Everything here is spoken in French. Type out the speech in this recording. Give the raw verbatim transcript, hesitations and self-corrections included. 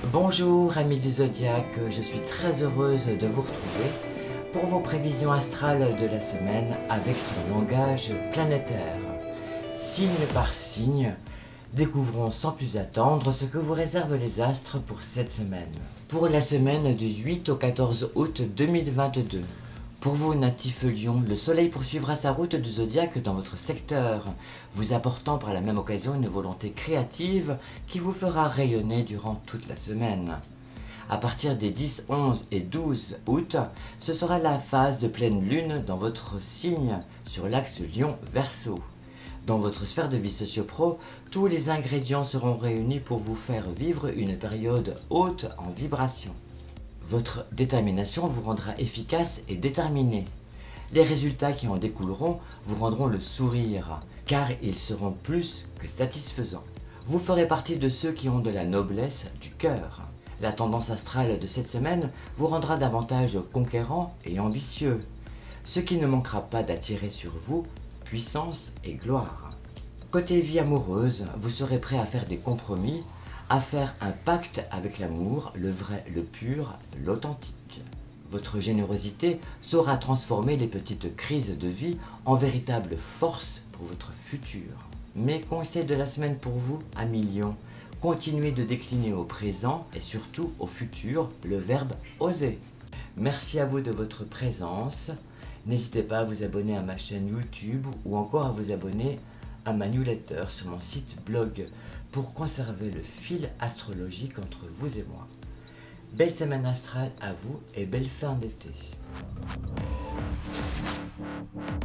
Bonjour amis du Zodiaque, je suis très heureuse de vous retrouver pour vos prévisions astrales de la semaine avec son langage planétaire. Signe par signe, découvrons sans plus attendre ce que vous réservent les astres pour cette semaine. Pour la semaine du huit au quatorze août deux mille vingt-deux. Pour vous, natifs Lion, le soleil poursuivra sa route du zodiaque dans votre secteur, vous apportant par la même occasion une volonté créative qui vous fera rayonner durant toute la semaine. À partir des dix, onze et douze août, ce sera la phase de pleine lune dans votre signe sur l'axe Lion-Verseau. Dans votre sphère de vie socio-pro, tous les ingrédients seront réunis pour vous faire vivre une période haute en vibration. Votre détermination vous rendra efficace et déterminé. Les résultats qui en découleront vous rendront le sourire, car ils seront plus que satisfaisants. Vous ferez partie de ceux qui ont de la noblesse du cœur. La tendance astrale de cette semaine vous rendra davantage conquérant et ambitieux, ce qui ne manquera pas d'attirer sur vous puissance et gloire. Côté vie amoureuse, vous serez prêt à faire des compromis, à faire un pacte avec l'amour, le vrai, le pur, l'authentique. Votre générosité saura transformer les petites crises de vie en véritable force pour votre futur. Mes conseils de la semaine pour vous, amis Lion, continuez de décliner au présent et surtout au futur le verbe oser. Merci à vous de votre présence. N'hésitez pas à vous abonner à ma chaîne YouTube ou encore à vous abonner à ma newsletter sur mon site blog pour conserver le fil astrologique entre vous et moi. Belle semaine astrale à vous et belle fin d'été.